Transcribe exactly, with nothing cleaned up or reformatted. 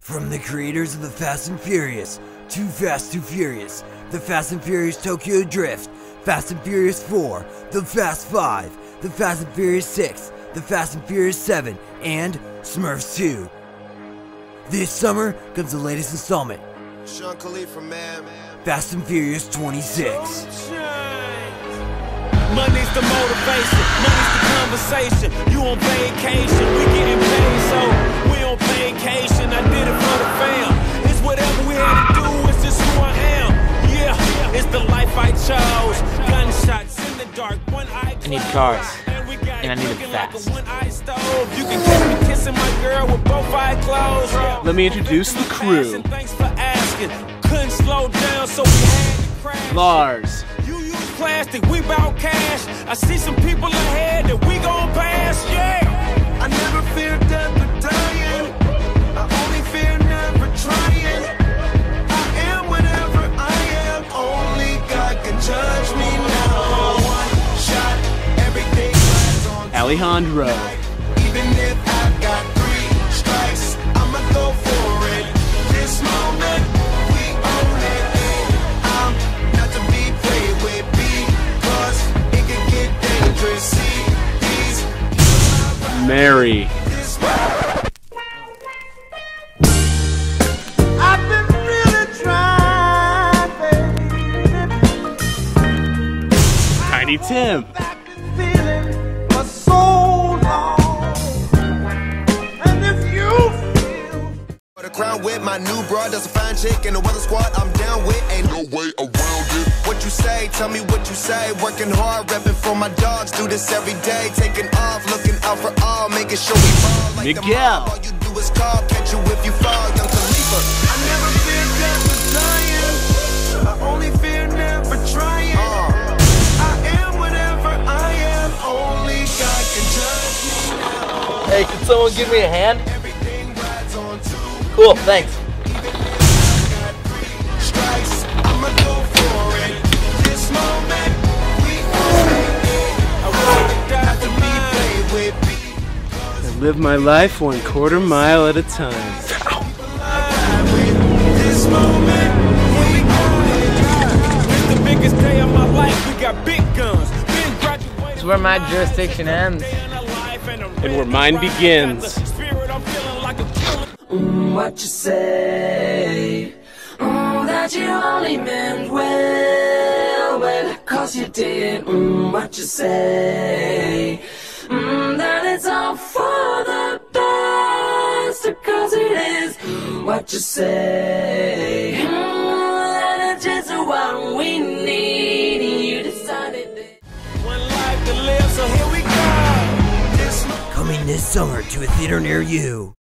From the creators of the Fast and Furious, Too Fast, Too Furious, The Fast and Furious Tokyo Drift, Fast and Furious four, The Fast Five, The Fast and Furious six, The Fast and Furious seven, and Smurfs two. This summer comes the latest installment, Sean Khalifa, man. Fast and Furious twenty-six. Money's the motivation, money's the conversation. You on vacation, we getting paid, so we on vacation. I did it for the fam. It's whatever we had to do, it's just who I am. Yeah, it's the life I chose. Gunshots in the dark, one eye closed. I need cars, and I need them fast. You can catch me kissing my girl with both eyes closed. Let me introduce the crew. Thanks for asking. Couldn't slow down, so we had to crash. Lars. You use plastic, we bout cash. I see some people ahead that we gon' pass, yeah. I never fear death or dying. I only fear never trying. I am whatever I am. Only God can judge me now. One shot, everything rides on. Alejandro. Even if I've got three strikes, I'ma go for it. This moment, we own it. I'm not to be played with because it can get dangerous. See these Mary. I've been really trying, baby. Tiny Tim. I've been feeling for so long. And if you feel the crown with my new broad, that's a fine chick in the weather squad I'm down with. Ain't no way around it. What you say, tell me what you say. Working hard, repping for my dogs. Do this every day, taking off, looking out for all, making sure we fall like Miguel. the mob. All you do is call, catch you if you fall, young Khalifa. I never fear death or dying. I only fear never trying. Uh. I am whatever I am. Only God can judge me now. Hey, can someone give me a hand? Everything rides on two. Cool, thanks. Even if I got three strikes, I'ma go for it. This moment, we own it. I want not to be played with. I live my life one quarter mile at a time. This moment, we own it. It's the biggest day of my life. We got big guns. Been graduated. It's where my jurisdiction ends. And where mine begins. Mm, what you say? Mm, that you only meant well, well, cause you did. Mm, what you say? Mm, that it's all for the best, cause it is. Mm, what you say? Mm, that it's just what we need, and you decided that. One life to live, so here we go. Coming this summer to a theater near you.